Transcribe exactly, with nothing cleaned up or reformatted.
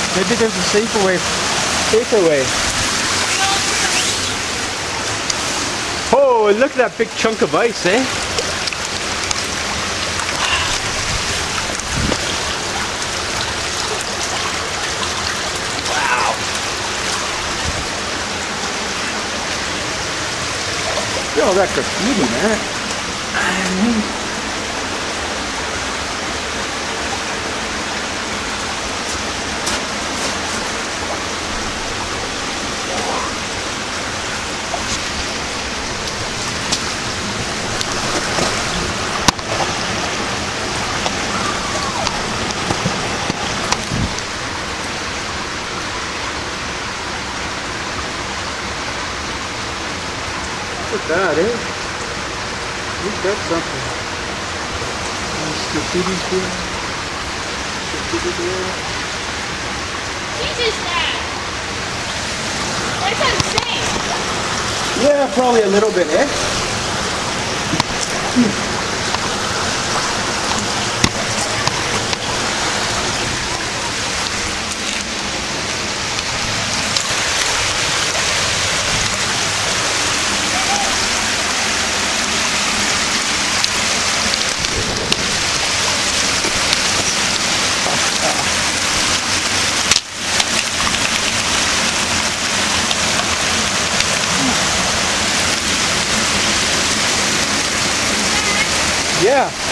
Maybe there's a safer way. Safer way. Oh, look at that big chunk of ice, eh? Wow. Look at all that graffiti, man. Look at that, eh? Look, that's something. Nice graffiti's here. Graffiti there. Jesus, Dad! That's insane! Yeah, probably a little bit, eh? Yeah.